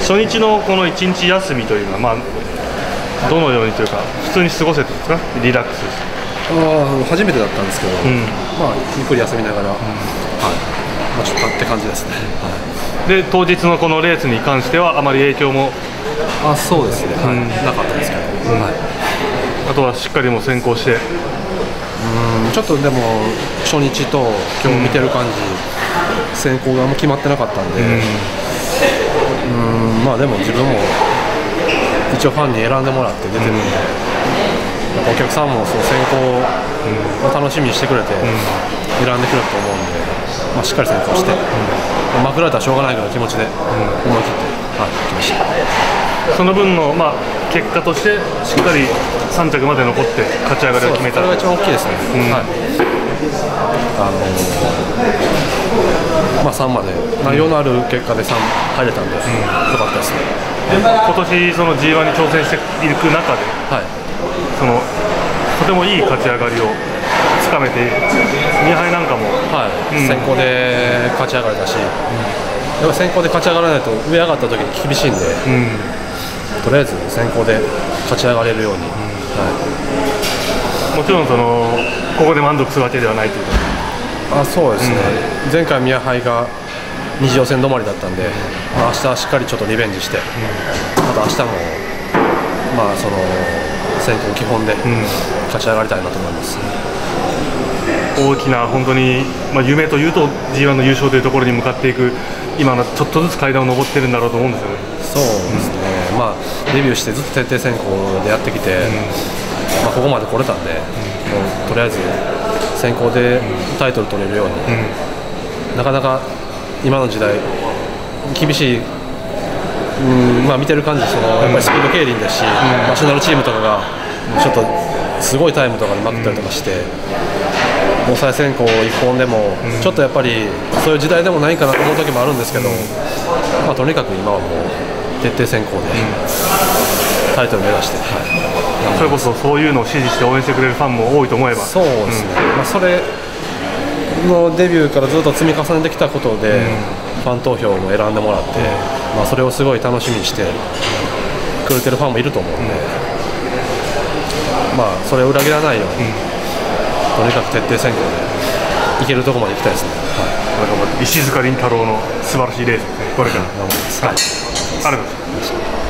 初日のこの1日休みというのは、どのようにというか、普通に過ごせたんですか、リラックスして。 初めてだったんですけど、ゆっくり休みながら、ちょっとって感じですね。 で、当日のこのレースに関しては、あまり影響もそうですね、なかったですけど、 あとはしっかりも先行して、 ちょっとでも、初日と今日見てる感じ、先行があんま決まってなかったんで、でも自分も一応ファンに選んでもらって出てるんで、お客さんもそう先行を楽しみにしてくれて、選んでくれると思うんで、しっかり先行して、負けられたらしょうがないぐらいの気持ちで思い切って、来ました。 その分の、結果として、しっかり3着まで残って、勝ち上がりを決めた。 それが一番大きいですね。3まで内容のある結果で3入れたんで、よかったですね。 今年その G1 に挑戦していく中で、とてもいい勝ち上がりをつかめて、2敗なんかも、 先行で勝ち上がれたし、やっぱ先行で勝ち上がらないと上上がった時に厳しいんで、とりあえず先行で勝ち上がれるように、 もちろんここで満足するわけではないというか。 そうですね、前回宮杯が2次予選止まりだったんで、明日はしっかりちょっとリベンジして、また明日も先行基本で勝ち上がりたいなと思います。 大きな本当に、夢というと G1 の優勝というところに向かっていく、今のちょっとずつ階段を上ってるんだろうと思うんですよね。 そうですね、デビューしてずっと徹底選考でやってきて、ここまで来れたんで、もうとりあえず先行でタイトル取れるように、なかなか今の時代厳しい、見てる感じ、やっぱりスピード競輪ですし、ナショナルチームとかがちょっとすごいタイムとかでまくったりとかして、抑え選考1本でもちょっとやっぱりそういう時代でもないかなと思う時もあるんですけど、とにかく今はもう徹底選考でタイトル目指して、 それこそそういうのを支持して応援してくれるファンも多いと思えば、 そうですね、それのデビューからずっと積み重ねてきたことで、ファン投票も選んでもらって、それをすごい楽しみにしてくれてるファンもいると思うんで、それを裏切らないように、とにかく徹底選考でいけるところまで行きたいですね。 石塚倫太郎の素晴らしいレースですね、これから。 頑張ります。 ありがとうございました。